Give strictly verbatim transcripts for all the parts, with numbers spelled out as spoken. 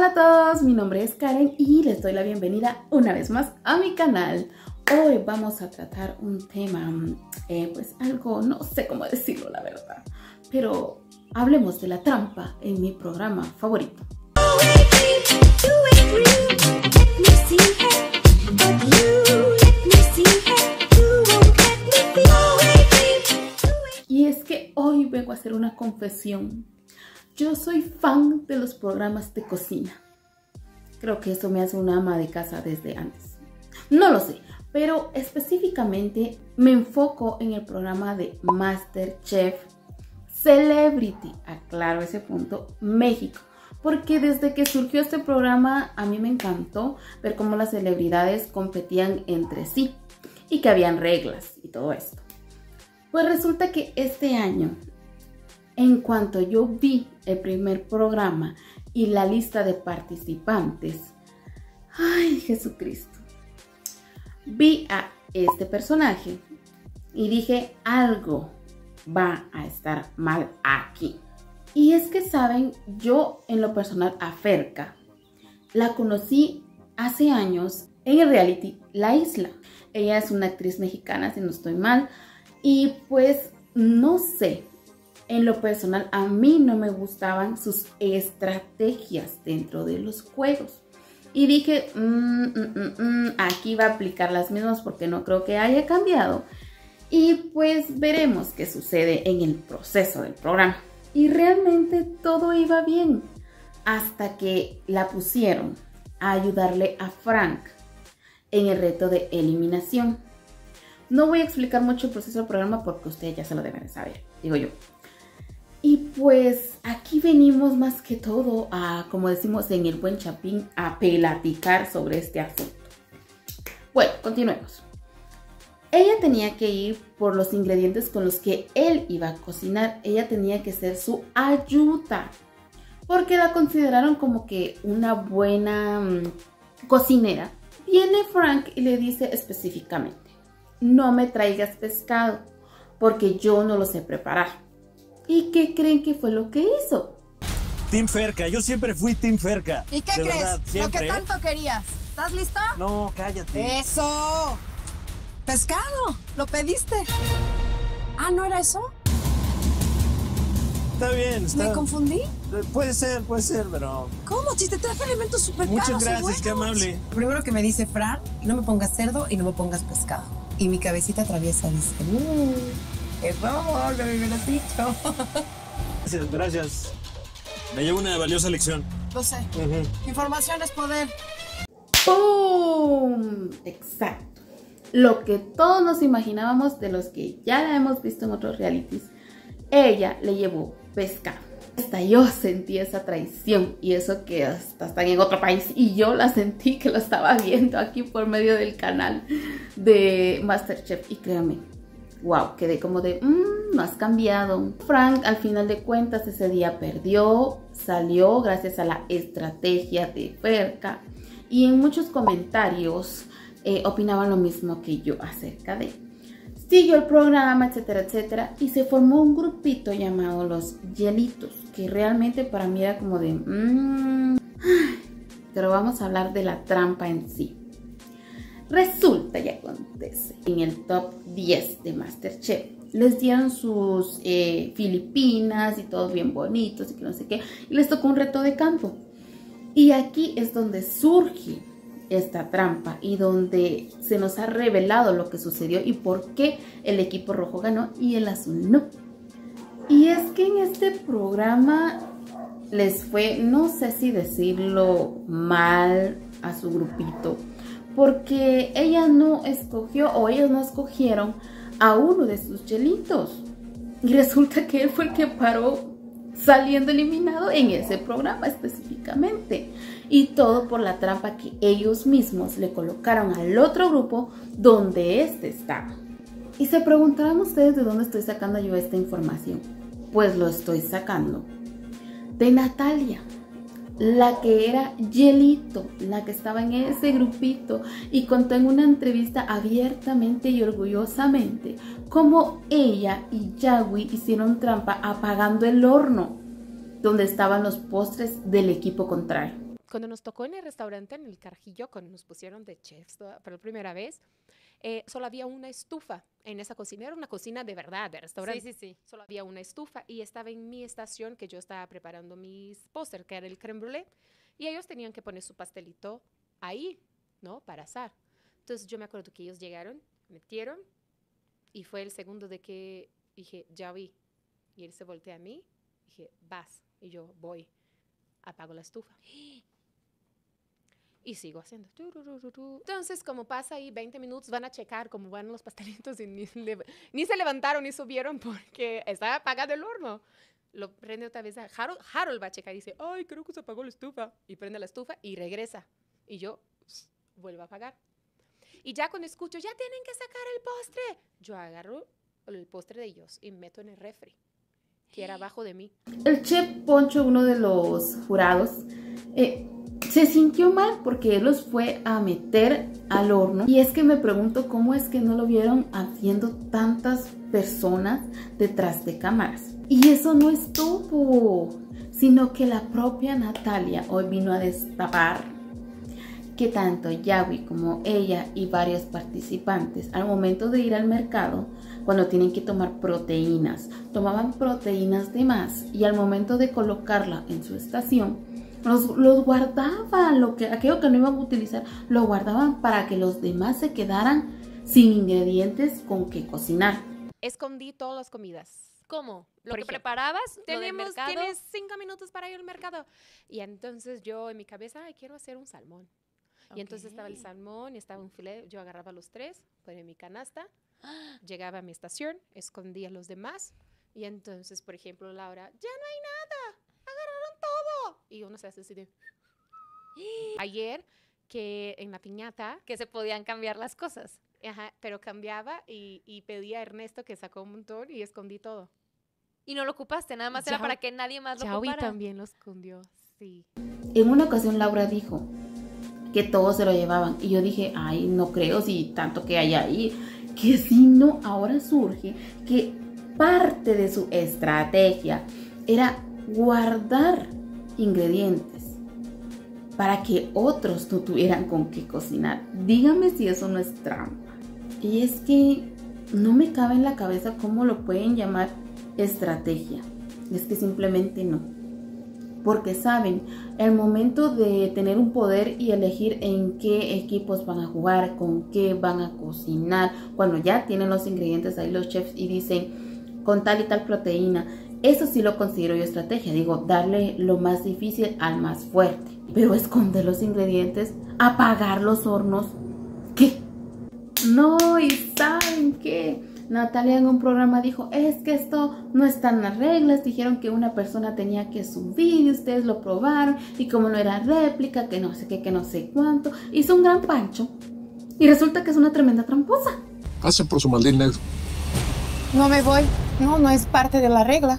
Hola a todos, mi nombre es Karen y les doy la bienvenida una vez más a mi canal. Hoy vamos a tratar un tema, eh, pues algo, no sé cómo decirlo la verdad, pero hablemos de la trampa en mi programa favorito. Y es que hoy vengo a hacer una confesión. Yo soy fan de los programas de cocina. Creo que eso me hace una ama de casa desde antes. No lo sé, pero específicamente me enfoco en el programa de MasterChef Celebrity, aclaro ese punto, México. Porque desde que surgió este programa a mí me encantó ver cómo las celebridades competían entre sí y que habían reglas y todo esto. Pues resulta que este año, en cuanto yo vi el primer programa y la lista de participantes, ¡ay, Jesucristo! Vi a este personaje y dije, algo va a estar mal aquí. Y es que, ¿saben? Yo, en lo personal, a Ferka la conocí hace años en el reality La Isla. Ella es una actriz mexicana, si no estoy mal, y pues, no sé, en lo personal, a mí no me gustaban sus estrategias dentro de los juegos. Y dije, mmm, mm, mm, mm, aquí va a aplicar las mismas porque no creo que haya cambiado. Y pues veremos qué sucede en el proceso del programa. Y realmente todo iba bien hasta que la pusieron a ayudarle a Frank en el reto de eliminación. No voy a explicar mucho el proceso del programa porque ustedes ya se lo deben saber, digo yo. Y pues aquí venimos más que todo a, como decimos en el buen chapín, a platicar sobre este asunto. Bueno, continuemos. Ella tenía que ir por los ingredientes con los que él iba a cocinar. Ella tenía que ser su ayuda, porque la consideraron como que una buena mmm, cocinera. Viene Frank y le dice específicamente, no me traigas pescado, porque yo no lo sé preparar. ¿Y qué creen que fue lo que hizo? Team Ferka, yo siempre fui Team Ferka. ¿Y qué de crees? Verdad, siempre, Lo que ¿eh? tanto querías. ¿Estás listo? No, cállate. ¡Eso! ¡Pescado! ¿Lo pediste? Ah, ¿no era eso? Está bien, está... ¿Me confundí? Puede ser, puede ser, pero... ¿Cómo? Si te traje alimentos súper caros. Muchas gracias, y qué buenos. amable. Primero que me dice Fran, no me pongas cerdo y no me pongas pescado. Y mi cabecita traviesa dice, mmm, error, me hubieras dicho. Gracias, gracias. Me llevo una valiosa lección. Lo sé. Uh-huh. Información es poder. ¡Pum! Exacto. Lo que todos nos imaginábamos de los que ya la hemos visto en otros realities. Ella le llevó pescado. Hasta yo sentí esa traición y eso que hasta están en otro país y yo la sentí que lo estaba viendo aquí por medio del canal de MasterChef y créanme, wow, quedé como de, mmm, no has cambiado. Frank al final de cuentas ese día perdió, salió gracias a la estrategia de Ferka y en muchos comentarios eh, opinaban lo mismo que yo acerca de él. Siguió el programa, etcétera, etcétera, y se formó un grupito llamado Los Hielitos, que realmente para mí era como de... Mmm, pero vamos a hablar de la trampa en sí. Resulta y acontece, en el top diez de MasterChef, les dieron sus eh, Filipinas y todos bien bonitos y que no sé qué, y les tocó un reto de campo. Y aquí es donde surge esta trampa y donde se nos ha revelado lo que sucedió y por qué el equipo rojo ganó y el azul no. Y es que en este programa les fue, no sé si decirlo mal a su grupito, porque ella no escogió o ellos no escogieron a uno de sus chelitos y resulta que él fue el que paró saliendo eliminado en ese programa específicamente. Y todo por la trampa que ellos mismos le colocaron al otro grupo donde este estaba. Y se preguntarán ustedes de dónde estoy sacando yo esta información. Pues lo estoy sacando de Natalia, la que era hielito, la que estaba en ese grupito y contó en una entrevista abiertamente y orgullosamente cómo ella y Yahweh hicieron trampa apagando el horno donde estaban los postres del equipo contrario. cuando nos tocó en el restaurante, en el Carajillo, cuando nos pusieron de chefs toda, por la primera vez, eh, solo había una estufa en esa cocina. Era una cocina de verdad, de restaurante. Sí, sí, sí. Solo había una estufa y estaba en mi estación que yo estaba preparando mis póster, que era el crème brûlée. Y ellos tenían que poner su pastelito ahí, ¿no? Para asar. Entonces yo me acuerdo que ellos llegaron, metieron y fue el segundo de que dije, ya vi. Y él se voltea a mí, dije, vas. Y yo, voy. Apago la estufa. Y sigo haciendo. Entonces, como pasa ahí veinte minutos, van a checar cómo van los pastelitos y ni, le, ni se levantaron ni subieron porque estaba apagado el horno. Lo prende otra vez. Harold, Harold va a checar y dice, ay, creo que se apagó la estufa. Y prende la estufa y regresa. Y yo pss, vuelvo a apagar. Y ya cuando escucho, ya tienen que sacar el postre, yo agarro el postre de ellos y meto en el refri, que era abajo de mí. El chef Poncho, uno de los jurados, eh, se sintió mal porque él los fue a meter al horno. Y es que me pregunto cómo es que no lo vieron haciendo tantas personas detrás de cámaras. Y eso no es todo, sino que la propia Natalia hoy vino a destapar que tanto Yahweh como ella y varios participantes al momento de ir al mercado, cuando tienen que tomar proteínas, tomaban proteínas de más y al momento de colocarla en su estación, los, los guardaban, lo que, aquello que no iban a utilizar, lo guardaban para que los demás se quedaran sin ingredientes con que cocinar. Escondí todas las comidas. ¿Cómo? ¿Lo Por que ejemplo, preparabas? ¿Lo del Tenemos, mercado? tienes cinco minutos para ir al mercado. Y entonces yo en mi cabeza, ay, quiero hacer un salmón. Y entonces estaba el salmón y estaba un filete. Yo agarraba los tres, ponía en mi canasta, llegaba a mi estación, escondía a los demás. Y entonces, por ejemplo, Laura, ya no hay nada, agarraron todo. Y uno se hace así de... Ayer, que en la piñata... Que se podían cambiar las cosas. Ajá, pero cambiaba y, y pedía a Ernesto que sacó un montón y escondí todo. Y no lo ocupaste, nada más Ya- era para que nadie más lo Yahweh ocupara. también lo escondió, sí. En una ocasión Laura dijo que todos se lo llevaban y yo dije, ay, no creo si tanto que hay ahí, que si no, ahora surge que parte de su estrategia era guardar ingredientes para que otros no tuvieran con qué cocinar. Dígame si eso no es trampa. Y es que no me cabe en la cabeza cómo lo pueden llamar estrategia. Es que simplemente no. Porque saben, el momento de tener un poder y elegir en qué equipos van a jugar, con qué van a cocinar, cuando ya tienen los ingredientes ahí los chefs y dicen con tal y tal proteína, eso sí lo considero yo estrategia. Digo, darle lo más difícil al más fuerte. Pero esconder los ingredientes, apagar los hornos, ¿qué? No, y ¿saben qué? Natalia en un programa dijo, es que esto no está en las reglas, dijeron que una persona tenía que subir y ustedes lo probaron y como no era réplica, que no sé qué, que no sé cuánto, hizo un gran pancho y resulta que es una tremenda tramposa. Pasen por su maldito negro. No me voy, no, no es parte de la regla.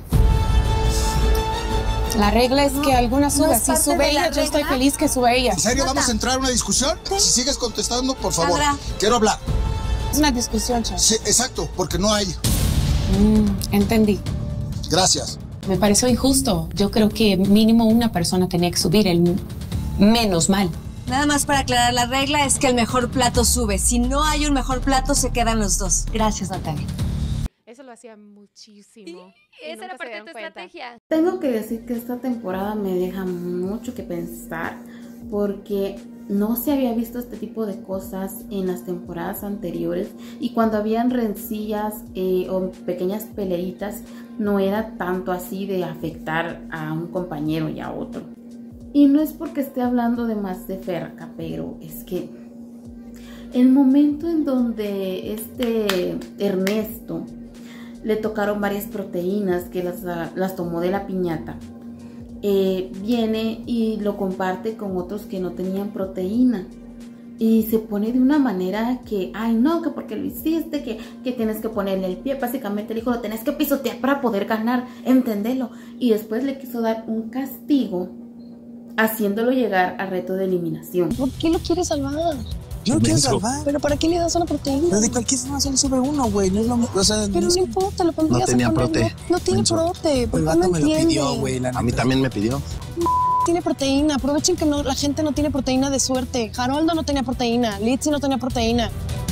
La regla es que alguna suba, no es si parte sube de la ella, yo estoy regla. feliz que suba ella. ¿En serio Nata. vamos a entrar a una discusión? Si sigues contestando, por favor. Sandra. Quiero hablar. Es una discusión, chef. Sí, exacto, porque no hay. Mm, entendí. Gracias. Me pareció injusto. Yo creo que mínimo una persona tenía que subir, el menos mal. Nada más para aclarar, la regla es que el mejor plato sube. Si no hay un mejor plato, se quedan los dos. Gracias, Natalia. Eso lo hacía muchísimo. Sí, y esa nunca era se parte de dieron tu cuenta. estrategia. Tengo que decir que esta temporada me deja mucho que pensar porque no se había visto este tipo de cosas en las temporadas anteriores y cuando habían rencillas eh, o pequeñas peleitas no era tanto así de afectar a un compañero y a otro. Y no es porque esté hablando de más de Ferca, pero es que el momento en donde este Ernesto le tocaron varias proteínas que las, las tomó de la piñata, eh, viene y lo comparte con otros que no tenían proteína y se pone de una manera que, ay no, que porque lo hiciste, que, que tienes que ponerle el pie, básicamente le dijo, lo tenés que pisotear para poder ganar, entendelo, y después le quiso dar un castigo haciéndolo llegar a reto de eliminación. ¿Por qué lo quieres salvar? Yo lo quiero salvar. ¿Pero para qué le das una proteína? Pero de cualquier forma solo sube uno, güey. No es lo mismo. O sea, Pero no importa, lo pondrías No tenía a poner. prote. No, no tiene Menso. prote. ¿Por el qué no vato me lo entiende? pidió, güey. la A mí neta. también me pidió. tiene proteína. Aprovechen que no, la gente no tiene proteína de suerte. Haroldo no tenía proteína. Litzy no tenía proteína.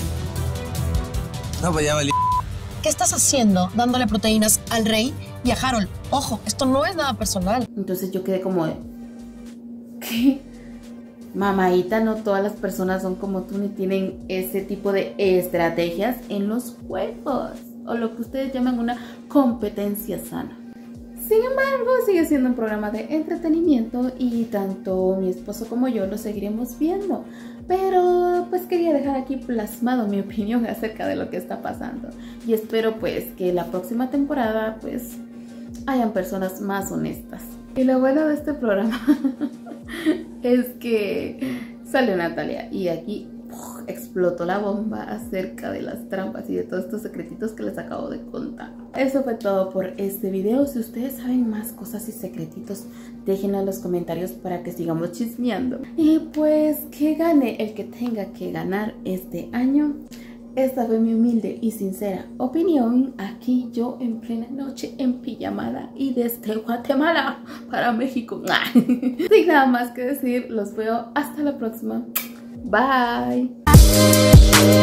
No, pues ya valí. ¿Qué estás haciendo dándole proteínas al rey y a Harold? Ojo, esto no es nada personal. Entonces yo quedé como de... ¿Qué? Mamaita, no todas las personas son como tú ni tienen ese tipo de estrategias en los juegos. O lo que ustedes llaman una competencia sana. Sin embargo, sigue siendo un programa de entretenimiento y tanto mi esposo como yo lo seguiremos viendo. Pero pues quería dejar aquí plasmado mi opinión acerca de lo que está pasando. Y espero pues que la próxima temporada pues hayan personas más honestas. Y lo bueno de este programa es que salió Natalia y aquí ¡puf! Explotó la bomba acerca de las trampas y de todos estos secretitos que les acabo de contar. Eso fue todo por este video. Si ustedes saben más cosas y secretitos, déjenlo en los comentarios para que sigamos chismeando. Y pues que gane el que tenga que ganar este año. Esta fue mi humilde y sincera opinión. Aquí yo en plena noche en pijamada y desde Guatemala para México. Sin nada más que decir, los veo hasta la próxima. Bye.